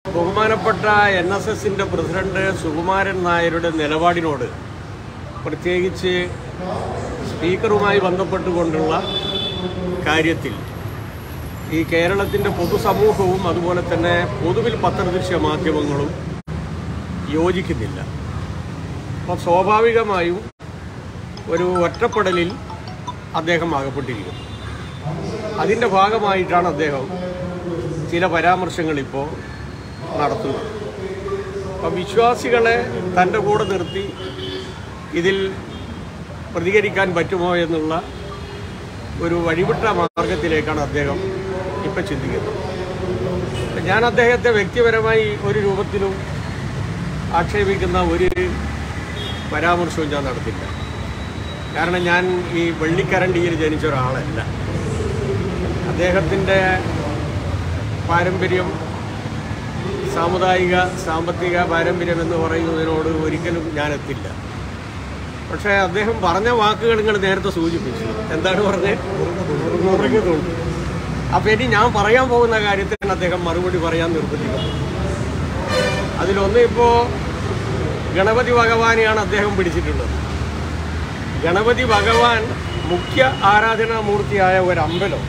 ബഹുമാനപ്പെട്ട NSSന്റെ പ്രസിഡന്റ് സുകുമാരൻ നായരുടെ നിലപാടിനോട് പ്രത്യേകിച്ച് സ്പീക്കറുമായി ബന്ധപ്പെട്ടുകൊണ്ടുള്ള കാര്യത്തിൽ ഈ കേരളത്തിൻ്റെ പൊതുസമൂഹവും അതുപോലെ തന്നെ പൊതുവിൽ പത്രദൃശ്യ മാധ്യമങ്ങളും യോജിക്കുന്നില്ല. അപ്പോൾ സ്വാഭാവികമായും ഒരു ഒറ്റപ്പെടലിൽ അദ്ദേഹം അകപ്പെട്ടിരിക്കുന്നു. അതിൻ്റെ ഭാഗമായിട്ടാണ് അദ്ദേഹം ചില പരാമർശങ്ങൾ ഇപ്പോൾ നടത്തുന്നത്. അപ്പം വിശ്വാസികളെ തൻ്റെ കൂടെ നിർത്തി ഇതിൽ പ്രതികരിക്കാൻ പറ്റുമോ എന്നുള്ള ഒരു വഴിവിട്ട മാർഗത്തിലേക്കാണ് അദ്ദേഹം ഇപ്പം ചിന്തിക്കുന്നത്. ഞാൻ അദ്ദേഹത്തെ വ്യക്തിപരമായി ഒരു രൂപത്തിലും ആക്ഷേപിക്കുന്ന ഒരു പരാമർശവും ഞാൻ നടത്തില്ല. കാരണം ഞാൻ ഈ വെള്ളിക്കരണ്ടിയിൽ ജനിച്ച ഒരാളല്ല. അദ്ദേഹത്തിൻ്റെ പാരമ്പര്യം, സാമുദായിക സാമ്പത്തിക പാരമ്പര്യം എന്ന് പറയുന്നതിനോട് ഒരിക്കലും ഞാൻ എത്തില്ല. പക്ഷേ അദ്ദേഹം പറഞ്ഞ വാക്കുകൾ നിങ്ങൾ നേരത്തെ സൂചിപ്പിച്ചു. എന്താണ് പറഞ്ഞത്? മുറിഞ്ഞതുകൊണ്ട്. അപ്പോൾ ഇനി ഞാൻ പറയാൻ പോകുന്ന കാര്യത്തിന് അദ്ദേഹം മറുപടി പറയാൻ നിർബന്ധിക്കുന്നു. അതിലൊന്ന്, ഇപ്പോൾ ഗണപതി ഭഗവാനെയാണ് അദ്ദേഹം പിടിച്ചിട്ടുള്ളത്. ഗണപതി ഭഗവാൻ മുഖ്യ ആരാധനാമൂർത്തിയായ ഒരമ്പലം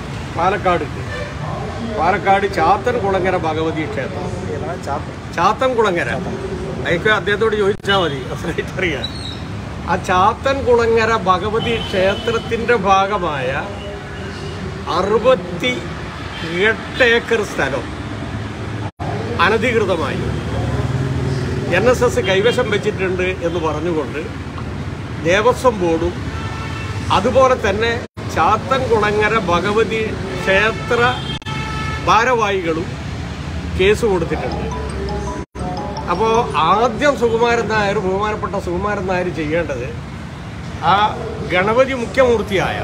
പാലക്കാട് ചാത്തൻകുളങ്ങര ഭഗവതി ക്ഷേത്രം. ചാത്തൻകുളങ്ങര, അതൊക്കെ അദ്ദേഹത്തോട് ചോദിച്ചാൽ മതി, അറിയാം. ആ ചാത്തൻകുളങ്ങര ഭഗവതി ക്ഷേത്രത്തിൻ്റെ ഭാഗമായ 68 ഏക്കർ സ്ഥലം അനധികൃതമായി NSS കൈവശം വെച്ചിട്ടുണ്ട് എന്ന് പറഞ്ഞുകൊണ്ട് ദേവസ്വം ബോർഡും അതുപോലെ തന്നെ ചാത്തൻകുളങ്ങര ഭഗവതി ക്ഷേത്ര ഭാരവാഹികളും കേസ് കൊടുത്തിട്ടുണ്ട്. അപ്പോൾ ആദ്യം ബഹുമാനപ്പെട്ട സുകുമാരൻ നായർ ചെയ്യേണ്ടത് ആ ഗണപതി മുഖ്യമൂർത്തിയായ,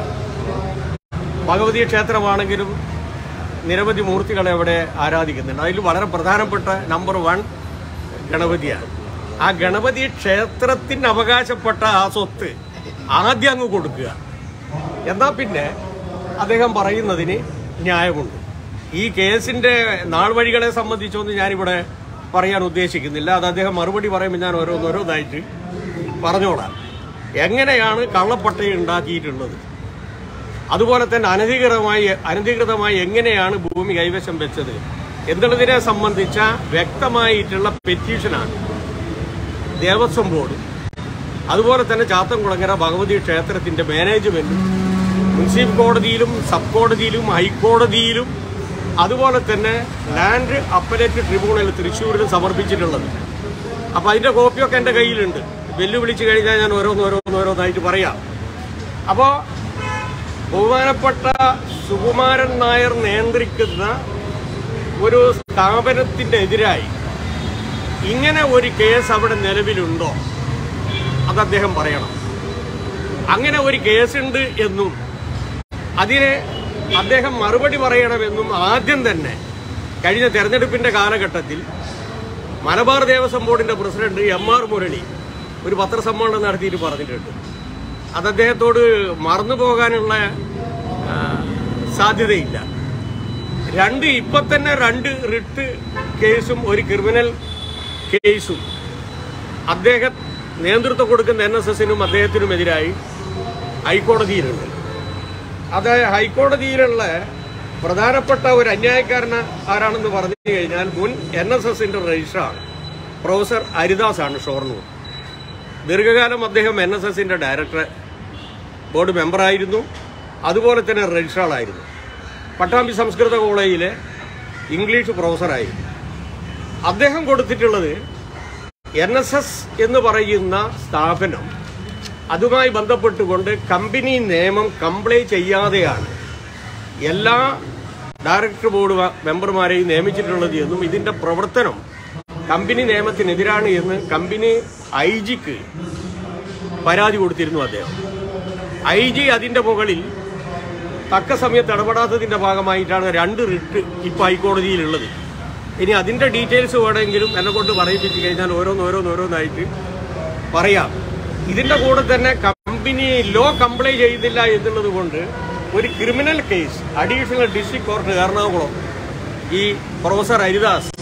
ഭഗവതി ക്ഷേത്രമാണെങ്കിലും നിരവധി മൂർത്തികളെ അവിടെ ആരാധിക്കുന്നുണ്ട്. അതിൽ വളരെ പ്രധാനപ്പെട്ട നമ്പർ 1 ഗണപതിയാണ്. ആ ഗണപതി ക്ഷേത്രത്തിന് അവകാശപ്പെട്ട ആ സ്വത്ത് ആദ്യം അങ്ങ് കൊടുക്കുക. എന്നാൽ പിന്നെ അദ്ദേഹം പറയുന്നതിന് ന്യായമുണ്ട്. ഈ കേസിൻ്റെ നാൾ വഴികളെ സംബന്ധിച്ചൊന്നും ഞാനിവിടെ പറയാൻ ഉദ്ദേശിക്കുന്നില്ല. അത് അദ്ദേഹം മറുപടി പറയുമ്പോൾ ഞാൻ ഓരോന്നായിട്ട് പറഞ്ഞോളാം. എങ്ങനെയാണ് കള്ളപ്പട്ടയം ഉണ്ടാക്കിയിട്ടുള്ളത്, അതുപോലെ തന്നെ അനധികൃതമായി എങ്ങനെയാണ് ഭൂമി കൈവശം വെച്ചത് എന്നുള്ളതിനെ സംബന്ധിച്ച വ്യക്തമായിട്ടുള്ള പെറ്റീഷനാണ് ദേവസ്വം ബോർഡ്, അതുപോലെ തന്നെ ചാത്തൻകുളങ്ങര ഭഗവതി ക്ഷേത്രത്തിൻ്റെ മാനേജ്മെൻറ്റും മുനിസിപ്പൽ കോടതിയിലും സബ് കോടതിയിലും ഹൈക്കോടതിയിലും അതുപോലെ തന്നെ ലാൻഡ് അപ്പലേറ്റ് ട്രിബ്യൂണൽ തൃശ്ശൂരിലും സമർപ്പിച്ചിട്ടുള്ളത്. അപ്പോൾ അതിൻ്റെ കോപ്പിയൊക്കെ എൻ്റെ കയ്യിലുണ്ട്. വെല്ലുവിളിച്ച് കഴിഞ്ഞാൽ ഞാൻ ഓരോന്നായിട്ട് പറയാം. അപ്പോൾ ബഹുമാനപ്പെട്ട സുകുമാരൻ നായർ നിയന്ത്രിക്കുന്ന ഒരു സ്ഥാപനത്തിൻ്റെ എതിരായി ഇങ്ങനെ ഒരു കേസ് അവിടെ നിലവിലുണ്ടോ അത് അദ്ദേഹം പറയണം. അങ്ങനെ ഒരു കേസുണ്ട് എന്നും അതിനെ അദ്ദേഹം മറുപടി പറയണമെന്നും ആദ്യം തന്നെ കഴിഞ്ഞ തെരഞ്ഞെടുപ്പിൻ്റെ കാലഘട്ടത്തിൽ മലബാർ ദേവസ്വം ബോർഡിൻ്റെ പ്രസിഡന്റ് MR മുരളി ഒരു പത്രസമ്മേളനം നടത്തിയിട്ട് പറഞ്ഞിട്ടുണ്ട്. അത് അദ്ദേഹത്തോട് മറന്നു പോകാനുള്ള സാധ്യതയില്ല. ഇപ്പം തന്നെ 2 റിട്ട് കേസും ഒരു ക്രിമിനൽ കേസും അദ്ദേഹം നേതൃത്വം കൊടുക്കുന്ന NSSനും അദ്ദേഹത്തിനുമെതിരായി ഹൈക്കോടതിയിലുണ്ട്. അത് ഹൈക്കോടതിയിലുള്ള പ്രധാനപ്പെട്ട ഒരു അന്യായക്കാരൻ ആരാണെന്ന് പറഞ്ഞു കഴിഞ്ഞാൽ മുൻ NSSന്റെ രജിസ്ട്രാറാണ് പ്രൊഫസർ ഹരിദാസാണ്, ഷൊർണൂർ. ദീർഘകാലം അദ്ദേഹം NSSന്റെ ഡയറക്ടർ ബോർഡ് മെമ്പറായിരുന്നു, അതുപോലെ തന്നെ രജിസ്ട്രാറായിരുന്നു. പട്ടാമ്പി സംസ്കൃത കോളേജിലെ ഇംഗ്ലീഷ് പ്രൊഫസറായിരുന്നു. അദ്ദേഹം കൊടുത്തിട്ടുള്ളത് NSS എന്ന് പറയുന്ന സ്ഥാപനം അതുമായി ബന്ധപ്പെട്ടുകൊണ്ട് കമ്പനി നിയമം കംപ്ലൈ ചെയ്യാതെയാണ് എല്ലാ ഡയറക്ടർ ബോർഡ് മെമ്പർമാരെയും നിയമിച്ചിട്ടുള്ളത് എന്നും ഇതിൻ്റെ പ്രവർത്തനം കമ്പനി നിയമത്തിനെതിരാണ് എന്ന് കമ്പനി IG-ക്ക് പരാതി കൊടുത്തിരുന്നു അദ്ദേഹം. IG അതിൻ്റെ മുകളിൽ തക്ക സമയത്ത് ഇടപെടാത്തതിൻ്റെ ഭാഗമായിട്ടാണ് 2 റിട്ട് ഇപ്പോൾ ഹൈക്കോടതിയിലുള്ളത്. ഇനി അതിൻ്റെ ഡീറ്റെയിൽസ് വേണമെങ്കിലും എന്നെ കൊണ്ട് പറയിപ്പിച്ച് കഴിഞ്ഞാൽ ഓരോന്നായിട്ട് പറയാം. ഇതിൻ്റെ കൂടെ തന്നെ കമ്പനി ലോ കംപ്ലൈ ചെയ്യുന്നില്ല എന്നുള്ളത് കൊണ്ട് ഒരു criminal case additional district court Ernakulam ഈ പ്രൊഫസർ ഹരിദാസ്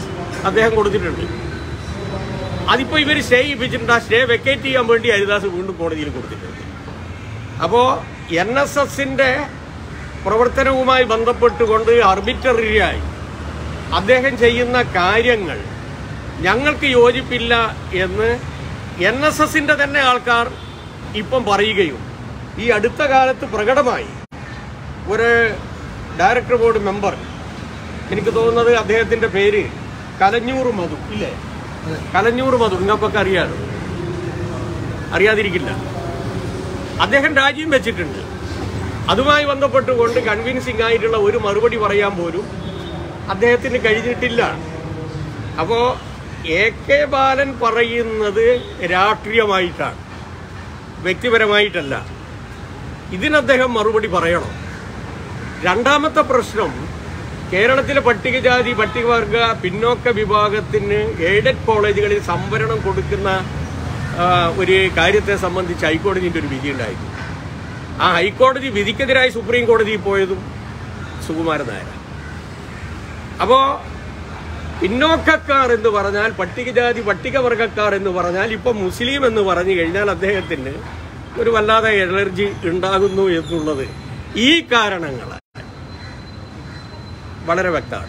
അദ്ദേഹം കൊടുത്തിട്ടുണ്ട്. അതിപ്പോൾ ഇവർ സ്റ്റേ ചെയ്യിപ്പിച്ചിട്ടുണ്ട്. ആ സ്റ്റേ വെക്കേറ്റ് ചെയ്യാൻ വേണ്ടി ഹരിദാസ് വീണ്ടും കോടതിയിൽ കൊടുത്തിട്ടുണ്ട്. അപ്പോൾ NSSന്റെ പ്രവർത്തനവുമായി ബന്ധപ്പെട്ടുകൊണ്ട് ആർബിട്രറിയായി അദ്ദേഹം ചെയ്യുന്ന കാര്യങ്ങൾ ഞങ്ങൾക്ക് യോജിപ്പില്ല എന്ന് NSSന്റെ തന്നെ ആൾക്കാർ ഇപ്പം പറയുകയും ഈ അടുത്ത കാലത്ത് പ്രകടമായി ഒരു ഡയറക്ടർ ബോർഡ് മെമ്പർ, എനിക്ക് തോന്നുന്നത് അദ്ദേഹത്തിന്റെ പേര് കലഞ്ഞൂർ മധു ഇല്ലേ, കലഞ്ഞൂർ മധു, നിങ്ങൾക്കൊക്കെ അറിയാതിരിക്കില്ല. അദ്ദേഹം രാജിയും വെച്ചിട്ടുണ്ട്. അതുമായി ബന്ധപ്പെട്ടുകൊണ്ട് കൺവിൻസിംഗ് ആയിട്ടുള്ള ഒരു മറുപടി പറയാൻ പോലും അദ്ദേഹത്തിന് കഴിഞ്ഞിട്ടില്ല. അപ്പോൾ AK ബാലൻ പറയുന്നത് രാഷ്ട്രീയമായിട്ടാണ്, വ്യക്തിപരമായിട്ടല്ല. ഇതിന് അദ്ദേഹം മറുപടി പറയണം. രണ്ടാമത്തെ പ്രശ്നം, കേരളത്തിലെ പട്ടികജാതി പട്ടികവർഗ പിന്നോക്ക വിഭാഗത്തിന് എയ്ഡഡ് കോളേജുകളിൽ സംവരണം കൊടുക്കുന്ന ഒരു കാര്യത്തെ സംബന്ധിച്ച് ഹൈക്കോടതിൻ്റെ ഒരു വിധി ഉണ്ടായിരുന്നു. ആ ഹൈക്കോടതി വിധിക്കെതിരായി സുപ്രീം കോടതിയിൽ പോയതും സുകുമാരൻ നായർ. അപ്പോൾ പിന്നോക്കക്കാർ എന്ന് പറഞ്ഞാൽ, പട്ടികജാതി പട്ടികവർഗക്കാർ എന്ന് പറഞ്ഞാൽ, ഇപ്പം മുസ്ലിം എന്ന് പറഞ്ഞു കഴിഞ്ഞാൽ അദ്ദേഹത്തിന് ഒരു വല്ലാതെ എലർജി ഉണ്ടാകുന്നു എന്നുള്ളത് ഈ കാരണങ്ങൾ വളരെ വ്യക്തമാണ്.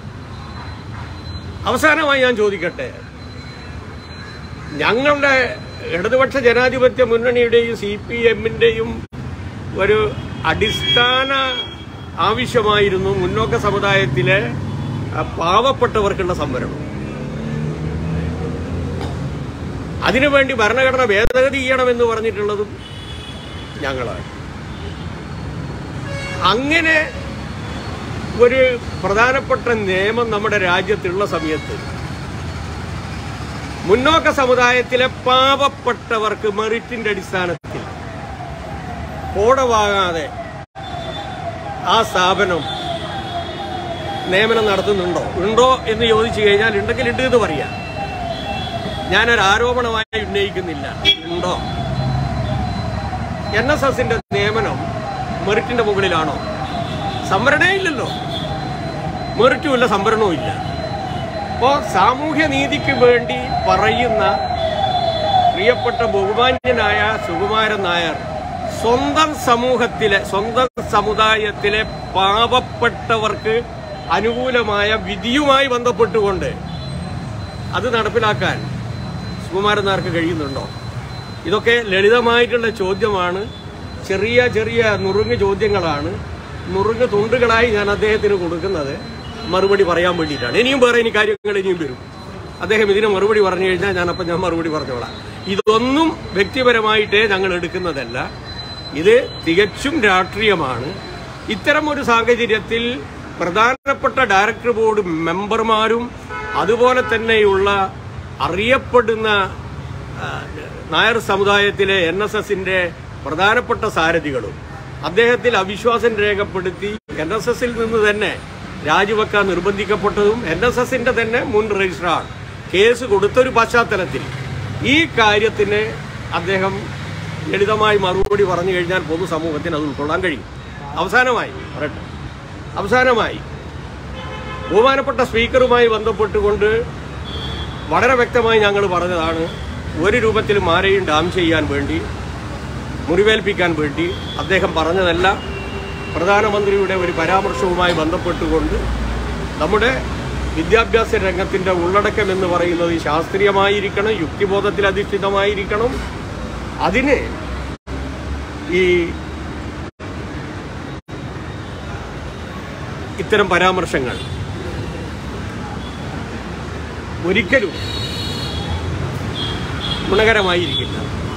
അവസാനമായി ഞാൻ ചോദിക്കട്ടെ, ഞങ്ങളുടെ ഇടതുപക്ഷ ജനാധിപത്യ മുന്നണിയുടെയും CPMന്റെയും ഒരു അടിസ്ഥാന ആവശ്യമായിരുന്നു മുന്നോക്ക സമുദായത്തിലെ പാവപ്പെട്ടവർക്കുള്ള സംവരണം. അതിനുവേണ്ടി ഭരണഘടന ഭേദഗതി ചെയ്യണമെന്ന് പറഞ്ഞിട്ടുള്ളതും ഞങ്ങളാണ്. അങ്ങനെ ഒരു പ്രധാനപ്പെട്ട നിയമം നമ്മുടെ രാജ്യത്തുള്ള സമയത്ത് മുന്നോക്ക സമുദായത്തിലെ പാവപ്പെട്ടവർക്ക് മെറിറ്റിന്റെ അടിസ്ഥാനത്തിൽ കോട വാങ്ങാതെ ആ സ്ഥാപനം നിയമനം ഉണ്ടോ എന്ന് ചോദിച്ചു കഴിഞ്ഞാൽ ഉണ്ടെങ്കിൽ ഉണ്ട് എന്ന് പറയാം. ഞാനൊരു ആരോപണമായി ഉന്നയിക്കുന്നില്ല. ഉണ്ടോ? NSSന്റെ നിയമനം മെറിറ്റിന്റെ മുകളിലാണോ? സംവരണേ ഇല്ലല്ലോ, മെറിറ്റും ഇല്ല, സംവരണവും ഇല്ല. അപ്പോൾ സാമൂഹ്യ നീതിക്ക് വേണ്ടി പറയുന്ന പ്രിയപ്പെട്ട ബഹുമാന്യനായ സുകുമാരൻ നായർ സ്വന്തം സമുദായത്തിലെ പാവപ്പെട്ടവർക്ക് അനുകൂലമായ വിധിയുമായി ബന്ധപ്പെട്ടുകൊണ്ട് അത് നടപ്പിലാക്കാൻ സുകുമാരൻ നായർക്ക് കഴിയുന്നുണ്ടോ? ഇതൊക്കെ ലളിതമായിട്ടുള്ള ചോദ്യമാണ്. ചെറിയ ചെറിയ നുറുങ്ങ് ചോദ്യങ്ങളാണ്. നുറുങ്ങ് തുണ്ടുകളായി ഞാൻ അദ്ദേഹത്തിന് കൊടുക്കുന്നത് മറുപടി പറയാൻ വേണ്ടിയിട്ടാണ്. ഇനിയും വേറെ കാര്യങ്ങൾ ഇനിയും വരും. അദ്ദേഹം ഇതിന് മറുപടി പറഞ്ഞു കഴിഞ്ഞാൽ ഞാൻ മറുപടി പറഞ്ഞോളാം. ഇതൊന്നും വ്യക്തിപരമായിട്ടേ ഞങ്ങൾ എടുക്കുന്നതല്ല. ഇത് തികച്ചും രാഷ്ട്രീയമാണ്. ഇത്തരം ഒരു സാഹചര്യത്തിൽ പ്രധാനപ്പെട്ട ഡയറക്ടർ ബോർഡ് മെമ്പർമാരും അതുപോലെ തന്നെയുള്ള അറിയപ്പെടുന്ന നായർ സമുദായത്തിലെ NSSന്റെ പ്രധാനപ്പെട്ട സാരഥികളും അദ്ദേഹത്തിൽ അവിശ്വാസം രേഖപ്പെടുത്തി NSSൽ നിന്ന് തന്നെ രാജിവെക്കാൻ നിർബന്ധിക്കപ്പെട്ടതും NSSന്റെ തന്നെ മുൻ രജിസ്ട്രാർ കേസ് കൊടുത്തൊരു പശ്ചാത്തലത്തിൽ ഈ കാര്യത്തിന് അദ്ദേഹം ലളിതമായി മറുപടി പറഞ്ഞു കഴിഞ്ഞാൽ പൊതുസമൂഹത്തിന് അത് ഉൾക്കൊള്ളാൻ കഴിയും. അവസാനമായി ബഹുമാനപ്പെട്ട സ്പീക്കറുമായി ബന്ധപ്പെട്ടുകൊണ്ട് വളരെ വ്യക്തമായി ഞങ്ങൾ പറഞ്ഞതാണ്, ഒരു രൂപത്തിലും ആരെയും ഡാം ചെയ്യാൻ വേണ്ടി, മുറിവേൽപ്പിക്കാൻ വേണ്ടി അദ്ദേഹം പറഞ്ഞതല്ല. പ്രധാനമന്ത്രിയുടെ ഒരു പരാമർശവുമായി ബന്ധപ്പെട്ടുകൊണ്ട് നമ്മുടെ വിദ്യാഭ്യാസ രംഗത്തിന്റെ ഉള്ളടക്കം എന്ന് പറയുന്നത് ശാസ്ത്രീയമായിരിക്കണം, യുക്തിബോധത്തിൽ അധിഷ്ഠിതമായിരിക്കണം. അതിന് ഈ ഇത്തരം പരാമർശങ്ങൾ ഒരിക്കലും ഗുണകരമായിരിക്കില്ല.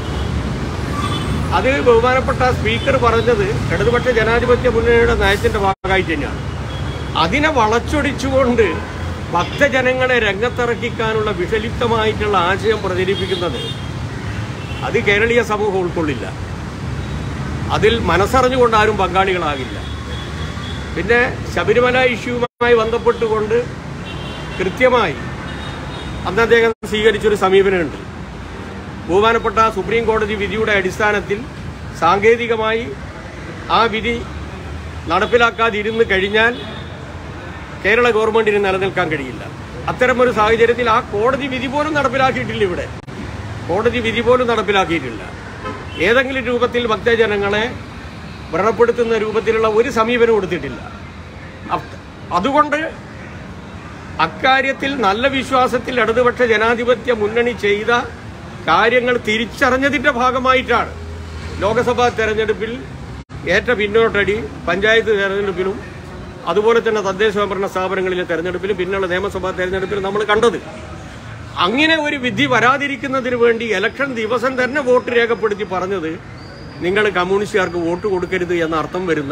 അത് ബഹുമാനപ്പെട്ട സ്പീക്കർ പറഞ്ഞത് ഇടതുപക്ഷ ജനാധിപത്യ മുന്നണിയുടെ നയത്തിന്റെ ഭാഗമായി തന്നെയാണ്. അതിനെ വളച്ചൊടിച്ചുകൊണ്ട് ഭക്തജനങ്ങളെ രംഗത്തിറക്കിക്കാനുള്ള വിഷലിപ്തമായിട്ടുള്ള ആശയം പ്രചരിപ്പിക്കുന്നത് അത് കേരളീയ സമൂഹം ഉൾക്കൊള്ളില്ല. അതിൽ മനസ്സറിഞ്ഞുകൊണ്ട് ആരും പങ്കാളികളാകില്ല. പിന്നെ ശബരിമല ഇഷ്യൂവുമായി ബന്ധപ്പെട്ടുകൊണ്ട് കൃത്യമായി അന്ന് അദ്ദേഹം സ്വീകരിച്ചൊരു സമീപനമുണ്ട്. ബഹുമാനപ്പെട്ട സുപ്രീം കോടതി വിധിയുടെ അടിസ്ഥാനത്തിൽ സാങ്കേതികമായി ആ വിധി നടപ്പിലാക്കാതിരുന്ന് കഴിഞ്ഞാൽ കേരള ഗവൺമെന്റിന് നിലനിൽക്കാൻ കഴിയില്ല. അത്തരമൊരു സാഹചര്യത്തിൽ ആ കോടതി വിധി പോലും നടപ്പിലാക്കിയിട്ടില്ല. ഇവിടെ കോടതി വിധി പോലും നടപ്പിലാക്കിയിട്ടില്ല. ഏതെങ്കിലും രൂപത്തിൽ ഭക്തജനങ്ങളെ വ്രണപ്പെടുത്തുന്ന രൂപത്തിലുള്ള ഒരു സമീപനം എടുത്തിട്ടില്ല. അതുകൊണ്ട് അക്കാര്യത്തിൽ നല്ല വിശ്വാസത്തിൽ ഇടതുപക്ഷ ജനാധിപത്യ മുന്നണി ചെയ്ത കാര്യങ്ങൾ തിരിച്ചറിഞ്ഞതിന്റെ ഭാഗമായിട്ടാണ് ലോക്സഭാ തെരഞ്ഞെടുപ്പിൽ ഏറ്റ പിന്നോട്ടടി പഞ്ചായത്ത് തെരഞ്ഞെടുപ്പിലും അതുപോലെ തന്നെ തദ്ദേശ സ്വയംഭരണ സ്ഥാപനങ്ങളിലെ തെരഞ്ഞെടുപ്പിലും പിന്നുള്ള നിയമസഭാ തെരഞ്ഞെടുപ്പിലും നമ്മൾ കണ്ടത്. അങ്ങനെ ഒരു വിധി വരാതിരിക്കുന്നതിന് വേണ്ടി ഇലക്ഷൻ ദിവസം തന്നെ വോട്ട് രേഖപ്പെടുത്തി പറഞ്ഞത് നിങ്ങൾ കമ്മ്യൂണിസ്റ്റുകാർക്ക് വോട്ട് കൊടുക്കരുത് എന്ന അർത്ഥം വരുന്ന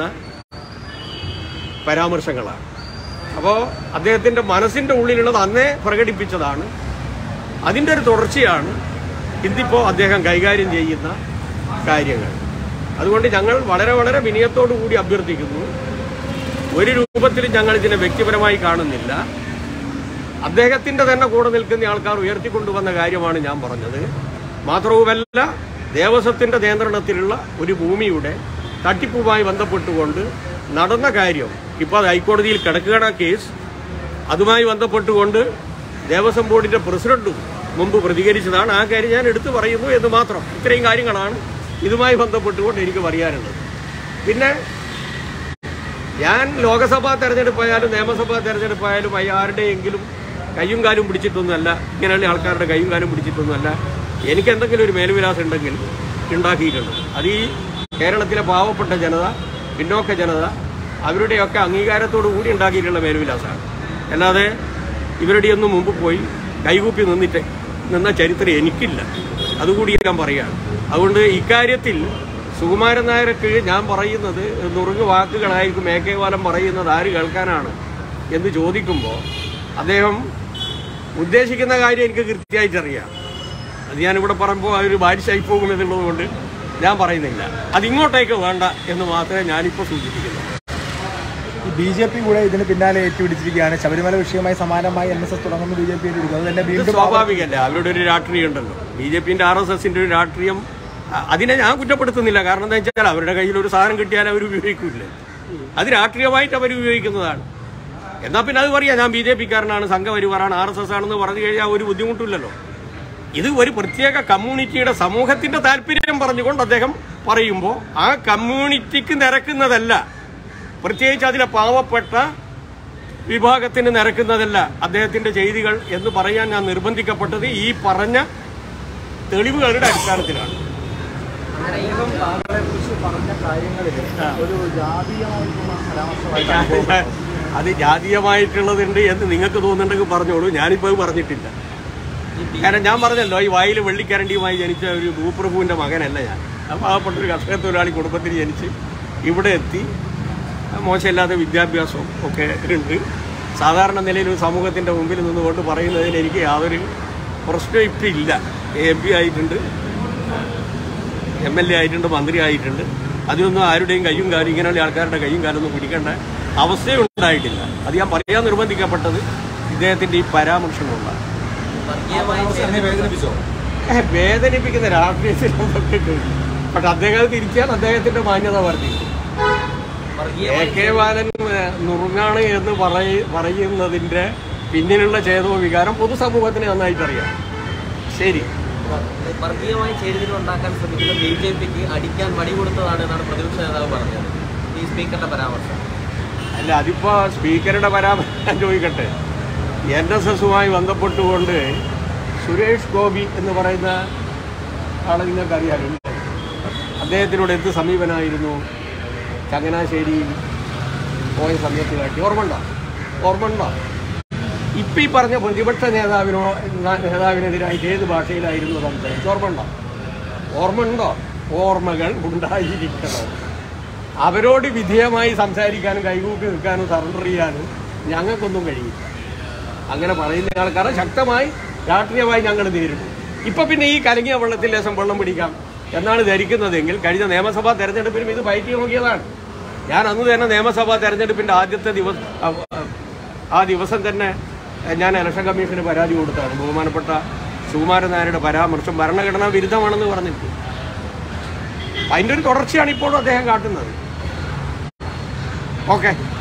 പരാമർശങ്ങളാണ്. അപ്പോൾ അദ്ദേഹത്തിന്റെ മനസ്സിന്റെ ഉള്ളിലുള്ളത് അന്നേ പ്രകടിപ്പിച്ചതാണ്. അതിൻ്റെ ഒരു തുടർച്ചയാണ് ഇന്നിപ്പോൾ അദ്ദേഹം കൈകാര്യം ചെയ്യുന്ന കാര്യങ്ങൾ. അതുകൊണ്ട് ഞങ്ങൾ വളരെ വളരെ വിനയത്തോടു കൂടി അഭ്യർത്ഥിക്കുന്നു. ഒരു രൂപത്തിലും ഞങ്ങൾ ഇതിനെ വ്യക്തിപരമായി കാണുന്നില്ല. അദ്ദേഹത്തിന്റെ തന്നെ കൂടെ നിൽക്കുന്ന ആൾക്കാർ ഉയർത്തിക്കൊണ്ടുവന്ന കാര്യമാണ് ഞാൻ പറഞ്ഞത്. മാത്രവുമല്ല, ദേവസ്വത്തിന്റെ നിയന്ത്രണത്തിലുള്ള ഒരു ഭൂമിയുടെ തട്ടിപ്പുമായി ബന്ധപ്പെട്ടുകൊണ്ട് നടന്ന കാര്യം ഇപ്പോൾ അത് ഹൈക്കോടതിയിൽ കിടക്കുകയാണ് കേസ്. അതുമായി ബന്ധപ്പെട്ടുകൊണ്ട് ദേവസ്വം ബോർഡിന്റെ പ്രസിഡന്റും മുമ്പ് പ്രതികരിച്ചതാണ്. ആ കാര്യം ഞാൻ എടുത്തു പറയുന്നു എന്ന് മാത്രം. ഇത്രയും കാര്യങ്ങളാണ് ഇതുമായി ബന്ധപ്പെട്ടുകൊണ്ട് എനിക്ക് പറയാനുള്ളത്. പിന്നെ ഞാൻ ലോക്സഭാ തെരഞ്ഞെടുപ്പായാലും നിയമസഭാ തെരഞ്ഞെടുപ്പായാലും ആരുടെയെങ്കിലും കയ്യും കാലും പിടിച്ചിട്ടൊന്നുമല്ല, ഇങ്ങനെയുള്ള ആൾക്കാരുടെ കയ്യും കാലും പിടിച്ചിട്ടൊന്നുമല്ല. എനിക്ക് എന്തെങ്കിലും ഒരു മേൽവിലാസം ഉണ്ടെങ്കിൽ ഉണ്ടാക്കിയിട്ടുണ്ട്. അത് ഈ കേരളത്തിലെ പാവപ്പെട്ട ജനത, പിന്നോക്ക ജനത, അവരുടെയൊക്കെ അംഗീകാരത്തോടു കൂടി ഉണ്ടാക്കിയിട്ടുള്ള മേൽവിലാസമാണ്. അല്ലാതെ ഇവരുടെയൊന്നും മുമ്പ് പോയി കൈകൂപ്പി നിന്ന ചരിത്രം എനിക്കില്ല. അതുകൂടി ഞാൻ പറയുകയാണ്. അതുകൊണ്ട് ഇക്കാര്യത്തിൽ സുകുമാരൻ നായർക്ക് ഞാൻ പറയുന്നത് നുറുങ്ങ് വാക്കുകളായിരിക്കും. AK ബാലൻ പറയുന്നത് ആര് കേൾക്കാനാണ് എന്ന് ചോദിക്കുമ്പോൾ അദ്ദേഹം ഉദ്ദേശിക്കുന്ന കാര്യം എനിക്ക് കൃത്യമായിട്ടറിയാം. അത് ഞാനിവിടെ പറയുമ്പോൾ അതൊരു ബാരിശായി പോകുമെന്നുള്ളത് കൊണ്ട് ഞാൻ പറയുന്നില്ല. അതിങ്ങോട്ടേക്ക് വേണ്ട എന്ന് മാത്രമേ ഞാനിപ്പോൾ സൂചിപ്പിക്കുന്നു. BJP കൂടെ ഇതിന് പിന്നാലെ ഏറ്റുപിടിച്ചിരിക്കുകയാണ്. ശബരിമല വിഷയമായി സമാനമായി NSS തുടങ്ങുന്ന BJP അത് തന്നെ വീണ്ടും സ്വാഭാവികമല്ല. അവരുടെ ഒരു രാഷ്ട്രീയം ഉണ്ടല്ലോ. BJPന്റെ RSSന്റെ ഒരു രാഷ്ട്രീയം. അതിനെ ഞാൻ കുറ്റപ്പെടുത്തുന്നില്ല. കാരണം എന്താ വെച്ചാൽ അവരുടെ കയ്യിൽ ഒരു സാധനം കിട്ടിയാൽ അവർ ഉപയോഗിക്കില്ലേ. അത് രാഷ്ട്രീയമായിട്ട് അവർ ഉപയോഗിക്കുന്നതാണ്. എന്നാൽ പിന്നെ അത് പറയാം, ഞാൻ BJPക്കാരനാണ്, സംഘപരിവാറാണ്, RSS ആണെന്ന് പറഞ്ഞു കഴിഞ്ഞാൽ ഒരു ബുദ്ധിമുട്ടില്ലല്ലോ. ഇത് ഒരു പ്രത്യേക കമ്മ്യൂണിറ്റിയുടെ സമൂഹത്തിന്റെ താല്പര്യം പറഞ്ഞുകൊണ്ട് അദ്ദേഹം പറയുമ്പോൾ ആ കമ്മ്യൂണിറ്റിക്ക് നിരക്കുന്നതല്ല, പ്രത്യേകിച്ച് അതിലെ പാവപ്പെട്ട വിഭാഗത്തിന് നിരക്കുന്നതല്ല അദ്ദേഹത്തിന്റെ ചെയ്തികൾ എന്ന് പറയാൻ ഞാൻ നിർബന്ധിക്കപ്പെട്ടത് ഈ പറഞ്ഞ തെളിവുകളുടെ അടിസ്ഥാനത്തിലാണ്. അത് ജാതീയമായിട്ടുള്ളതുണ്ട് എന്ന് നിങ്ങൾക്ക് തോന്നുന്നുണ്ടെങ്കിൽ പറഞ്ഞോളൂ. ഞാനിപ്പോൾ അത് പറഞ്ഞിട്ടില്ല. കാരണം ഞാൻ പറഞ്ഞല്ലോ, ഈ വായിൽ വെള്ളിക്കരണ്ടിയുമായി ജനിച്ച ഒരു ഭൂപ്രഭുവിന്റെ മകനല്ല ഞാൻ. പാവപ്പെട്ട ഒരു കർഷക തൊഴിലാളി കുടുംബത്തിൽ ജനിച്ച് ഇവിടെ എത്തി മോശമില്ലാത്ത വിദ്യാഭ്യാസവും ഒക്കെ ഉണ്ട്. സാധാരണ നിലയിൽ ഒരു സമൂഹത്തിന്റെ മുമ്പിൽ നിന്നുകൊണ്ട് പറയുന്നതിൽ എനിക്ക് യാതൊരു പ്രശ്നവും ഇപ്പം ഇല്ല. MP ആയിട്ടുണ്ട്, MLA ആയിട്ടുണ്ട്, മന്ത്രി ആയിട്ടുണ്ട്. അതിനൊന്നും ആരുടെയും കയ്യും കാലും ഇങ്ങനെയുള്ള ആൾക്കാരുടെ കയ്യും കാലൊന്നും പിടിക്കേണ്ട അവസ്ഥയുണ്ടായിട്ടില്ല. അത് ഞാൻ പറയാൻ നിർബന്ധിക്കപ്പെട്ടത് ഇദ്ദേഹത്തിന്റെ ഈ പരാമർശമുള്ള വേദനിപ്പിക്കുന്ന രാഷ്ട്രീയത്തിലൊക്കെ പക്ഷെ അദ്ദേഹം തിരിച്ചാൽ അദ്ദേഹത്തിന്റെ മാന്യത വർദ്ധിക്കും. AK ബാലൻ നുറുങ്ങാണ് എന്ന് പറയുന്നതിന്റെ പിന്നിലുള്ള ചേതോ വികാരം പൊതുസമൂഹത്തിന് നന്നായിട്ടറിയാം. ശരി, വർഗീയമായി ചേരിതിരിവുണ്ടാക്കാൻ ശ്രമിക്കുന്ന BJPക്ക് അടിക്കാൻ മടി കൊടുത്തതാണ് എന്നാണ് പ്രതിപക്ഷ നേതാവ് പറഞ്ഞത്. ഈ സ്പീക്കറുടെ പരാമർശം അല്ല, അതിപ്പോ സ്പീക്കറുടെ പരാമർശം ചോദിക്കട്ടെ. NSSുമായി ബന്ധപ്പെട്ടുകൊണ്ട് സുരേഷ് ഗോപി എന്ന് പറയുന്ന ആളെ നിങ്ങൾക്കറിയാമല്ലോ. അദ്ദേഹത്തിനോട് എന്ത് സമീപനമായിരുന്നു ചങ്ങനാശ്ശേരി പോയ സമയത്ത് കാട്ടി? ഓർമ്മണ്ടോ? ഇപ്പം ഈ പറഞ്ഞ പ്രതിപക്ഷ നേതാവിനെതിരായിട്ട് ഏത് ഭാഷയിലായിരുന്നു സംസാരിച്ചു? ഓർമ്മയുണ്ടോ? ഓർമ്മകൾ ഉണ്ടായിരിക്കണം. അവരോട് വിധേയമായി സംസാരിക്കാനും കൈകൂപ്പി നിൽക്കാനും സറണ്ടർ ചെയ്യാനും ഞങ്ങൾക്കൊന്നും കഴിയില്ല. അങ്ങനെ പറയുന്ന ആൾക്കാരെ ശക്തമായി രാഷ്ട്രീയമായി ഞങ്ങൾ നേരിടും. ഇപ്പം പിന്നെ ഈ കലങ്ങിയ വെള്ളത്തിൽ ലേശം വെള്ളം പിടിക്കാം എന്നാണ് ധരിക്കുന്നതെങ്കിൽ കഴിഞ്ഞ നിയമസഭാ തെരഞ്ഞെടുപ്പിലും ഇത് പയറ്റി നോക്കിയതാണ്. ഞാൻ അന്ന് തന്നെ നിയമസഭാ തെരഞ്ഞെടുപ്പിൻ്റെ ആദ്യത്തെ ദിവസം തന്നെ ഞാൻ ഇലക്ഷൻ കമ്മീഷന് പരാതി കൊടുത്താണ്. ബഹുമാനപ്പെട്ട സുകുമാരൻ നായരുടെ പരാമർശം ഭരണഘടനാ വിരുദ്ധമാണെന്ന് പറഞ്ഞിട്ട് അതിൻ്റെ ഒരു തുടർച്ചയാണ് ഇപ്പോഴും അദ്ദേഹം കാട്ടുന്നത്. ഓക്കെ.